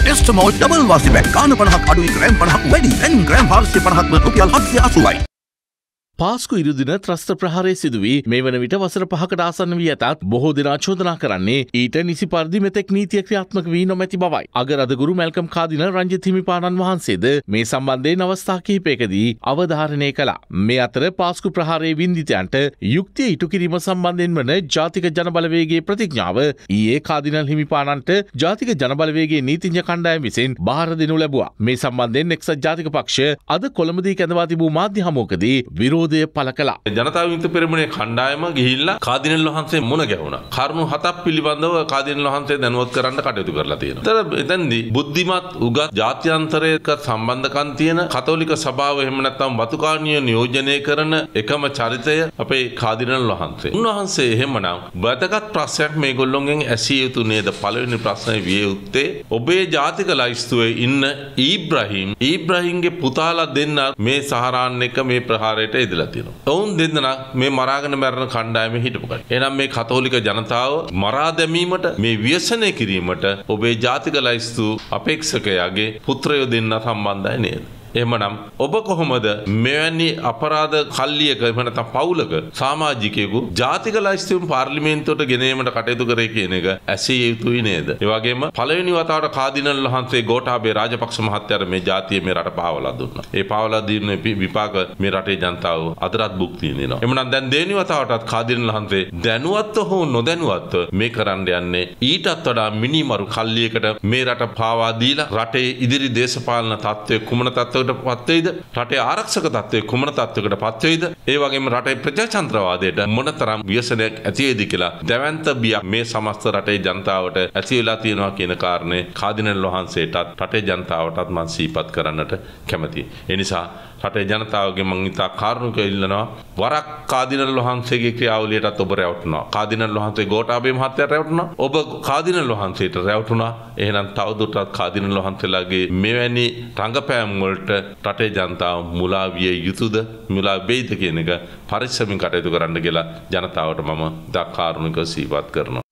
ටෙස්ටමෝල් double වාසි bag ගාන 50ක් අඩුයි ග්‍රෑම් 50ක් වැඩි. දැන් ග්‍රෑම් 450ක් වන රුපියල් 780යි. පාස්කු ඉරුදින ත්‍රස්ත ප්‍රහාරය සිදුවී මේ වන විට වසර 5කට ආසන්න වී ඇතත් බොහෝ දෙනා චෝදනා කරන්නේ ඊට නිසි පරිදි මෙතෙක් නීතිය ක්‍රියාත්මක වී නොමැති බවයි. අගරදගුරු මැල්කම් කාදිනල් රංජිත් හිමිපාණන් වහන්සේද මේ සම්බන්ධයෙන් අවස්ථා කිහිපයකදී අවධාරණය කළා. මේ අතර පාස්කු ප්‍රහාරයේ වින්දිතයන්ට යුක්තිය ඉටු කිරීම සම්බන්ධයෙන් වන ජාතික ජනබලවේගයේ ප්‍රතිඥාව ඊයේ කාදිනල් හිමිපාණන්ට ජාතික ජනබලවේගයේ නීතිඥ කණ්ඩායම විසින් බාර දෙනු ලැබුවා. මේ සම්බන්ධයෙන් එක්සත් ජාතික පක්ෂය අද කොළඹදී කැඳවා තිබූ මාධ්‍ය හමුවකදී පල කළා. ජනතා විමුක්ති පෙරමුණේ කණ්ඩායම ගිහිල්ලා කාදිනල් වහන්සේ මුණ ගැහුණා. කරුණු 7ක් පිළිබඳව කාදිනල් වහන්සේ දැනුවත් කරන්න කටයුතු කරලා තියෙනවා. එතනදී බුද්ධිමත් උගත් ජාත්‍යන්තරයක සම්බන්ධකම් තියෙන කතෝලික සභාව එහෙම නැත්නම් වතුකාණිය නියෝජනය කරන එකම චරිතය අපේ කාදිනල් වහන්සේ. උන්වහන්සේ එහෙමනම් වැදගත් ප්‍රශ්නයක් මේගොල්ලොන්ගෙන් ඇසිය යුතු නේද? පළවෙනි ප්‍රශ්නේ විය යුත්තේ ඔබේ ජාතික ලයිස්තුවේ ඉන්න ඊබ්‍රහීම්ගේ පුතාලා දෙන්න මේ සහරාන් එක මේ ප්‍රහාරයට එදලා තියෙනවා. ඔවුන් දෙන්නා මේ මරාගෙන මැරෙන කණ්ඩායමේ හිටපු කඩ. එහෙනම් මේ කතෝලික ජනතාව මරා දැමීමට මේ ව්‍යසනය කිරීමට ඔබේ ජාතික ලයිස්තු අපේක්ෂකයාගේ පුත්‍රයෝ දෙන්න සම්බන්ධයි නේද? එහෙමනම් ඔබ කොහොමද මෙවැනි අපරාධ කල්ලියක එහෙම නැත්නම් පවුලක සමාජිකයෙකු ජාතික ලයිස්තුවෙන් පාර්ලිමේන්තුවට ගෙනීමට කටයුතු කරේ කියන එක ඇසිය යුතුයි නේද? ඒ වගේම පළවෙනි වතාවට කාදිනල් වහන්සේ ගෝඨාභය රාජපක්ෂ මහත්තයාට මේ ජාතිය මේ රට පාවලා දුන්නා. ඒ පාවලා දීන විපාක මේ රටේ ජනතාව අදටත් භුක්ති විඳිනවා. එහෙමනම් දැන් දෙවෙනි වතාවටත් කාදිනල් වහන්සේ දැනුවත්ව හෝ නොදැනුවත්ව මේ කරන්න යන්නේ ඊටත් වඩා මිනිමරු කල්ලියකට මේ රට පාවා දීලා රටේ ඉදිරි දේශපාලන තත්ත්වය කුමන තත්ත්වයකට පත් වෙයිද? රටේ ආරක්ෂක තත්ත්වය කුමන තත්ත්වයකට පත් වෙයිද? ඒ වගේම රටේ ප්‍රජාතන්ත්‍රවාදයට මොනතරම් ව්‍යසනයක් ඇති වෙයිද කියලා දැවැන්ත බියක් මේ සමස්ත රටේ ජනතාවට ඇති වෙලා තියෙනවා කියන කාරණේ කාදිනල් වහන්සේටත් රටේ ජනතාවටත් මම සිහිපත් කරන්නට කැමතියි. ඒ නිසා රටේ ජනතාවගේ මං ඉතා කාරුණිකව ඉල්ලනවා වරක් කාදිනල් වහන්සේගේ ක්‍රියාවලියටත් ඔබ රැවටුණා. කාදිනල් වහන්සේ ගෝඨාභය මහත්තයාට රැවටුණා. ඔබ කාදිනල් වහන්සේට රැවටුණා. එහෙනම් තවදුරටත් කාදිනල් වහන්සේලාගේ මෙවැනි රංගපෑම් වලට රටේ ජනතාව මුලා විය යුතුද? මුලා වෙයිද කියන එක පරිස්සමින් කටයුතු කරන්න කියලා ජනතාවට මම ඉතා කාරුණිකව සිහිපත් කරනවා.